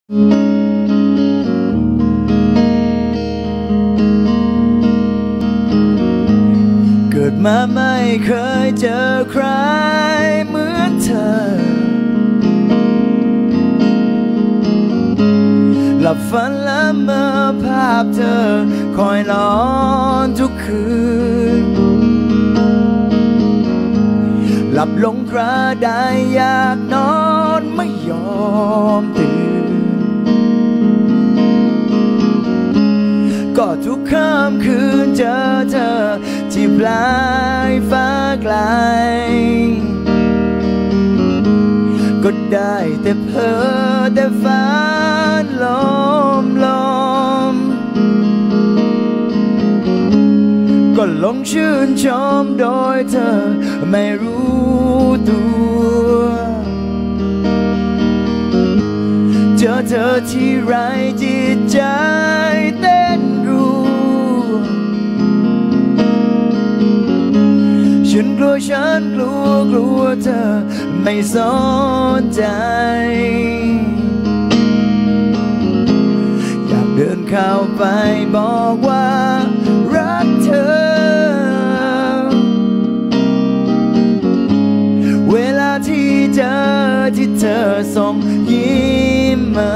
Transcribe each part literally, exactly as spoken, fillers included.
เกิดมาไม่เคยเจอใครเหมือนเธอหลับฝันละเมอภาพเธอคอยหลอนทุกคืนหลับลงคราใดอยากนอนไม่ยอมตื่นก็ทุกค่ำคืนเจอเธอที่ปลายฟ้าไกลก็ได้แต่เพ้อแต่ฝันลมลมก็หลงชื่นชมโดยเธอไม่รู้ตัวเจอเธอที่ไรจิตใจเต้นรัวฉันกลัวฉันกลัวกลัวเธอไม่สนใจอยากเดินเข้าไปบอกว่ารักเธอเวลาที่เจอที่เธอส่งยิ้มมา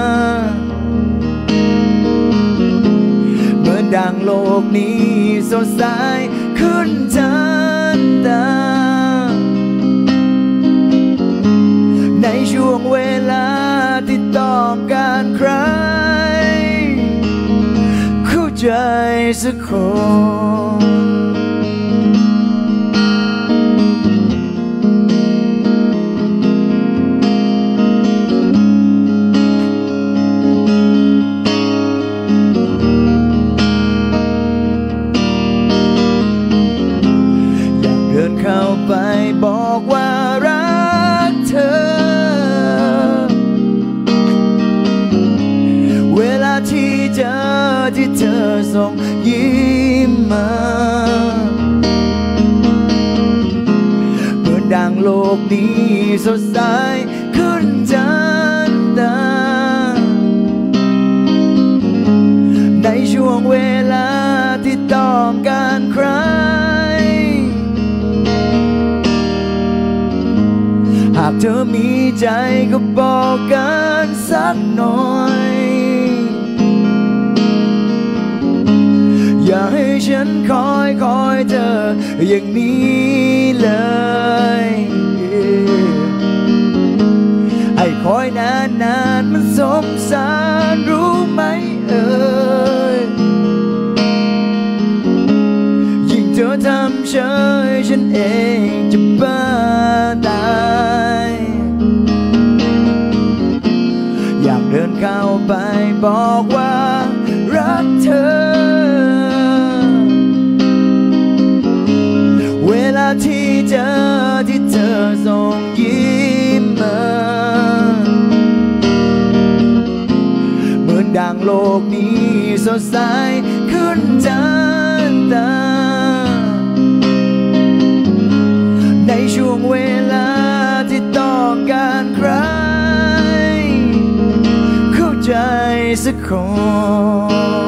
เหมือนดังโลกนี้สดใสขึ้นทันตาในช่วงเวลาที่ต้องการใครเข้าใจสักคนเข้าไปบอกว่ารักเธอเวลาที่เจอที่เธอส่งยิ้มมาเหมือนดังโลกนี้สดใสขึ้นทันตาในช่วงเวลาที่ต้องการใครหากเธอมีใจก็บอกกันสักหน่อยอย่าให้ฉันคอยคอยเธออย่างนี้เลยให้คอยนานนานมันสงสารรู้ไหมเอ่ยยิ่งเธอทำเฉยฉันเองจะบ้าตายอยากเดินเข้าไปบอกว่ารักเธอเวลาที่เจอที่เธอส่งยิ้มมาเหมือนดังโลกนี้สดใสขึ้นทันตาในช่วงเวลาที่ต้องการใครเข้าใจสักคน